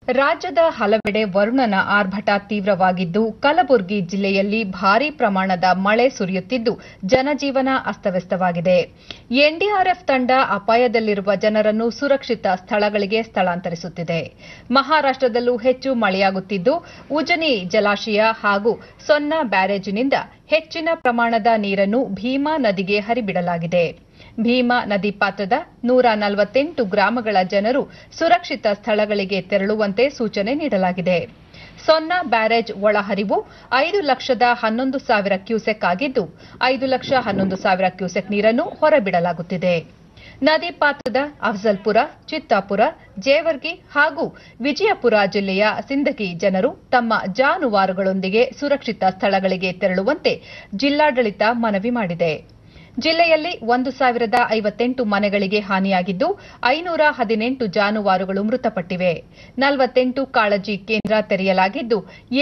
ರಾಜ್ಯದ ಹಲವೆಡೆ ವರುಣನ ಆರ್ಭಟ ತೀವ್ರವಾಗಿದ್ದು ಕಲಬುರಗಿ ಜಿಲ್ಲೆಯಲ್ಲಿ ಭಾರೀ ಪ್ರಮಾಣದ ಮಳೆ ಸುರಿಯುತ್ತಿದ್ದು ಜನಜೀವನ ಅಸ್ತವ್ಯಸ್ತವಾಗಿದೆ. ಎನ್ಡಿಆರ್ಎಫ್ ತಂಡ ಅಪಾಯದಲ್ಲಿರುವ ಜನರನ್ನು ಸುರಕ್ಷಿತ ಸ್ಥಳಗಳಿಗೆ ಸ್ಥಳಾಂತರಿಸುತ್ತಿದೆ. ಮಹಾರಾಷ್ಟದಲ್ಲೂ ಹೆಚ್ಚು ಮಳೆಯಾಗುತ್ತಿದ್ದು ಉಜನಿ ಜಲಾಶಯ ಹಾಗೂ ಸೊನ್ನಾ ಬ್ಯಾರೇಜಿನಿಂದ ಹೆಚ್ಚಿನ ಪ್ರಮಾಣದ ನೀರನ್ನು ಭೀಮಾ ನದಿಗೆ ಹರಿಬಿಡಲಾಗಿದೆ. ಭೀಮಾ ನದಿ ಪಾತ್ರದ 148 ಗ್ರಾಮಗಳ ಜನರು ಸುರಕ್ಷಿತ ಸ್ಥಳಗಳಿಗೆ ತೆರಳುವಂತೆ ಸೂಚನೆ ನೀಡಲಾಗಿದೆ. ಸೊನ್ನಾ ಬ್ಯಾರೇಜ್ ಒಳಹರಿವು 5,11,000 ಕ್ಯೂಸೆಕ್ ಆಗಿದ್ದು 5,11,000 ಕ್ಯೂಸೆಕ್ ನೀರನ್ನು ಹೊರಬಿಡಲಾಗುತ್ತಿದೆ. ನದಿ ಪಾತ್ರದ ಅಫಜಲ್ಪುರ, ಚಿತ್ತಾಪುರ, ಜೇವರ್ಗಿ ಹಾಗೂ ವಿಜಯಪುರ ಜಿಲ್ಲೆಯ ಸಿಂದಗಿ ಜನರು ತಮ್ಮ ಜಾನುವಾರುಗಳೊಂದಿಗೆ ಸುರಕ್ಷಿತ ಸ್ಥಳಗಳಿಗೆ ತೆರಳುವಂತೆ ಜಿಲ್ಲಾಡಳಿತ ಮನವಿ ಮಾಡಿದೆ. ಜಿಲ್ಲೆಯಲ್ಲಿ 1,058 ಮನೆಗಳಿಗೆ ಹಾನಿಯಾಗಿದ್ದು 518 ಜಾನುವಾರುಗಳು ಮೃತಪಟ್ಟಿವೆ. 48 ಕಾಳಜಿ ಕೇಂದ್ರ ತೆರೆಯಲಾಗಿದ್ದು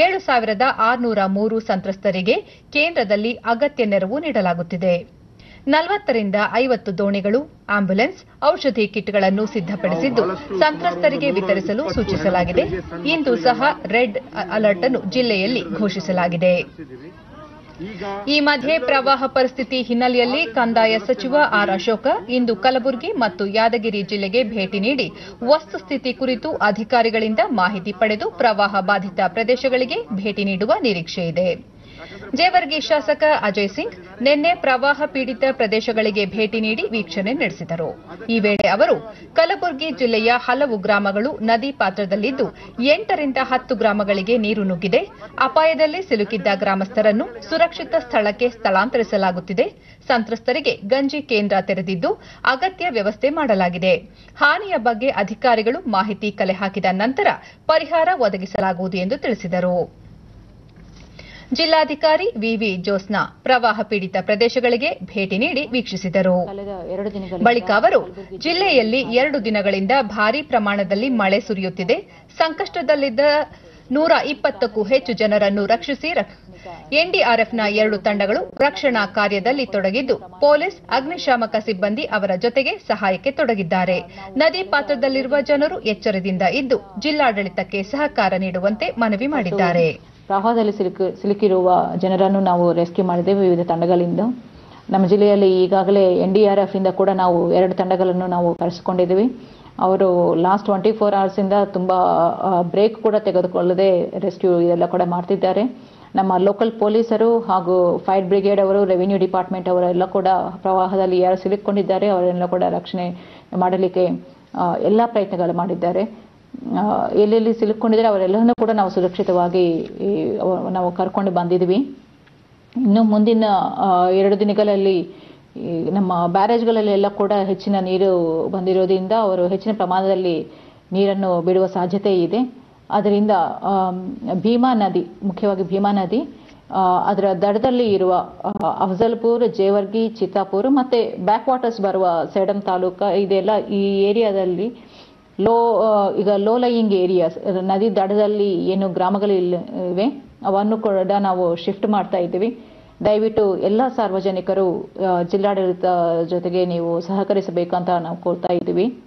7,603 ಸಂತ್ರಸ್ತರಿಗೆ ಕೇಂದ್ರದಲ್ಲಿ ಅಗತ್ಯ ನೆರವು ನೀಡಲಾಗುತ್ತಿದೆ. 40 ರಿಂದ 50 ದೋಣಿಗಳು, ಆಂಬ್ಯುಲೆನ್ಸ್, ಔಷಧಿ ಕಿಟ್ಗಳನ್ನು ಸಿದ್ದಪಡಿಸಿದ್ದು ಸಂತ್ರಸ್ತರಿಗೆ ವಿತರಿಸಲು ಸೂಚಿಸಲಾಗಿದೆ. ಇಂದು ಸಹ ರೆಡ್ ಅಲರ್ಟ್ ಅನ್ನು ಜಿಲ್ಲೆಯಲ್ಲಿ ಘೋಷಿಸಲಾಗಿದೆ. ಈ ಮಧ್ಯೆ ಪ್ರವಾಹ ಪರಿಸ್ಥಿತಿ ಹಿನ್ನೆಲೆಯಲ್ಲಿ ಕಂದಾಯ ಸಚಿವ ಆರ್ ಅಶೋಕ ಇಂದು ಕಲಬುರಗಿ ಮತ್ತು ಯಾದಗಿರಿ ಜಿಲ್ಲೆಗೆ ಭೇಟಿ ನೀಡಿ ವಸ್ತುಸ್ಥಿತಿ ಕುರಿತು ಅಧಿಕಾರಿಗಳಿಂದ ಮಾಹಿತಿ ಪಡೆದು ಪ್ರವಾಹ ಬಾಧಿತ ಪ್ರದೇಶಗಳಿಗೆ ಭೇಟಿ ನೀಡುವ ನಿರೀಕ್ಷೆಯಿದೆ. ಜೇವರ್ಗಿ ಶಾಸಕ ಅಜಯ್ ಸಿಂಗ್ ನಿನ್ನೆ ಪ್ರವಾಹ ಪೀಡಿತ ಪ್ರದೇಶಗಳಿಗೆ ಭೇಟಿ ನೀಡಿ ವೀಕ್ಷಣೆ ನಡೆಸಿದರು. ಈ ವೇಳೆ ಅವರು ಕಲಬುರಗಿ ಜಿಲ್ಲೆಯ ಹಲವು ಗ್ರಾಮಗಳು ನದಿ ಪಾತ್ರದಲ್ಲಿದ್ದು 8 ರಿಂದ 10 ಗ್ರಾಮಗಳಿಗೆ ನೀರು ನುಗ್ಗಿದೆ. ಅಪಾಯದಲ್ಲಿ ಸಿಲುಕಿದ್ದ ಗ್ರಾಮಸ್ಥರನ್ನು ಸುರಕ್ಷಿತ ಸ್ಥಳಕ್ಕೆ ಸ್ಥಳಾಂತರಿಸಲಾಗುತ್ತಿದೆ. ಸಂತ್ರಸ್ತರಿಗೆ ಗಂಜಿ ಕೇಂದ್ರ ತೆರೆದಿದ್ದು ಅಗತ್ಯ ವ್ಯವಸ್ಥೆ ಮಾಡಲಾಗಿದೆ. ಹಾನಿಯ ಬಗ್ಗೆ ಅಧಿಕಾರಿಗಳು ಮಾಹಿತಿ ಕಲೆ ಹಾಕಿದ ನಂತರ ಪರಿಹಾರ ಒದಗಿಸಲಾಗುವುದು ಎಂದು ತಿಳಿಸಿದರು. ಜಿಲ್ಲಾಧಿಕಾರಿ ವಿವಿ ಜೋಸ್ನಾ ಪ್ರವಾಹ ಪೀಡಿತ ಪ್ರದೇಶಗಳಿಗೆ ಭೇಟಿ ನೀಡಿ ವೀಕ್ಷಿಸಿದರು. ಬಳಿಕ ಅವರು ಜಿಲ್ಲೆಯಲ್ಲಿ 2 ದಿನಗಳಿಂದ ಭಾರೀ ಪ್ರಮಾಣದಲ್ಲಿ ಮಳೆ ಸುರಿಯುತ್ತಿದೆ. ಸಂಕಷ್ಟದಲ್ಲಿದ್ದ 120ಕ್ಕೂ ಹೆಚ್ಚು ಜನರನ್ನು ರಕ್ಷಿಸಿ ಎನ್ಡಿಆರ್ಎಫ್ನ 2 ತಂಡಗಳು ರಕ್ಷಣಾ ಕಾರ್ಯದಲ್ಲಿ ತೊಡಗಿದ್ದು ಪೊಲೀಸ್, ಅಗ್ನಿಶಾಮಕ ಸಿಬ್ಬಂದಿ ಅವರ ಜೊತೆಗೆ ಸಹಾಯಕ್ಕೆ ತೊಡಗಿದ್ದಾರೆ. ನದಿ ಪಾತ್ರದಲ್ಲಿರುವ ಜನರು ಎಚ್ಚರದಿಂದ ಇದ್ದು ಜಿಲ್ಲಾಡಳಿತಕ್ಕೆ ಸಹಕಾರ ನೀಡುವಂತೆ ಮನವಿ ಮಾಡಿದ್ದಾರೆ. ಪ್ರವಾಹದಲ್ಲಿ ಸಿಲುಕಿರುವ ಜನರನ್ನು ನಾವು ರೆಸ್ಕ್ಯೂ ಮಾಡಿದ್ದೇವೆ ವಿವಿಧ ತಂಡಗಳಿಂದ. ನಮ್ಮ ಜಿಲ್ಲೆಯಲ್ಲಿ ಈಗಾಗಲೇ ಎನ್ಡಿಆರ್ಎಫ್ ಇಂದ ಕೂಡ ನಾವು 2 ತಂಡಗಳನ್ನು ನಾವು ಕರೆಸಿಕೊಂಡಿದ್ದೀವಿ. ಅವರು ಲಾಸ್ಟ್ 24 hours ಇಂದ ತುಂಬಾ ಬ್ರೇಕ್ ಕೂಡ ತೆಗೆದುಕೊಳ್ಳದೆ ರೆಸ್ಕ್ಯೂ ಇದೆಲ್ಲ ಕೂಡ ಮಾಡ್ತಿದ್ದಾರೆ. ನಮ್ಮ ಲೋಕಲ್ ಪೊಲೀಸರು ಹಾಗೂ ಫೈರ್ ಬ್ರಿಗೇಡ್ ಅವರು, ರೆವಿನ್ಯೂ ಡಿಪಾರ್ಟ್ಮೆಂಟ್ ಅವರೆಲ್ಲ ಕೂಡ ಪ್ರವಾಹದಲ್ಲಿ ಯಾರು ಸಿಲುಕೊಂಡಿದ್ದಾರೆ ಅವರೆಲ್ಲ ಕೂಡ ರಕ್ಷಣೆ ಮಾಡಲಿಕ್ಕೆ ಎಲ್ಲ ಪ್ರಯತ್ನಗಳು ಮಾಡಿದ್ದಾರೆ. ಎಲ್ಲೆಲ್ಲಿ ಸಿಲುಕೊಂಡಿದ್ದಾರೆ ಅವರೆಲ್ಲರನ್ನೂ ಕೂಡ ನಾವು ಸುರಕ್ಷಿತವಾಗಿ ನಾವು ಕರ್ಕೊಂಡು ಬಂದಿದ್ದೀವಿ. ಇನ್ನು ಮುಂದಿನ 2 ದಿನಗಳಲ್ಲಿ ನಮ್ಮ ಬ್ಯಾರೇಜ್ಗಳಲ್ಲೆಲ್ಲ ಕೂಡ ಹೆಚ್ಚಿನ ನೀರು ಬಂದಿರೋದ್ರಿಂದ ಅವರು ಹೆಚ್ಚಿನ ಪ್ರಮಾಣದಲ್ಲಿ ನೀರನ್ನು ಬಿಡುವ ಸಾಧ್ಯತೆ ಇದೆ. ಅದರಿಂದ ಭೀಮಾ ನದಿ, ಮುಖ್ಯವಾಗಿ ಭೀಮಾ ನದಿ, ಅದರ ದಡದಲ್ಲಿ ಇರುವ ಅಫಜಲ್ಪುರ್, ಜೇವರ್ಗಿ, ಚಿತ್ತಾಪುರ್ ಮತ್ತೆ ಬ್ಯಾಕ್ ವಾಟರ್ಸ್ ಬರುವ ಸೇಡಂ ತಾಲೂಕು ಇದೆಲ್ಲ ಈ ಏರಿಯಾದಲ್ಲಿ ಈಗ ಲೋ ಲೈಯಿಂಗ್ ಏರಿಯಾಸ್, ನದಿ ದಡದಲ್ಲಿ ಏನು ಗ್ರಾಮಗಳಿವೆ ಅವನ್ನು ಕೂಡ ನಾವು ಶಿಫ್ಟ್ ಮಾಡ್ತಾ ಇದ್ದೀವಿ. ದಯವಿಟ್ಟು ಎಲ್ಲ ಸಾರ್ವಜನಿಕರು ಜಿಲ್ಲಾಡಳಿತ ಜೊತೆಗೆ ನೀವು ಸಹಕರಿಸಬೇಕಂತ ನಾವು ಕೋರ್ತಾ ಇದ್ದೀವಿ.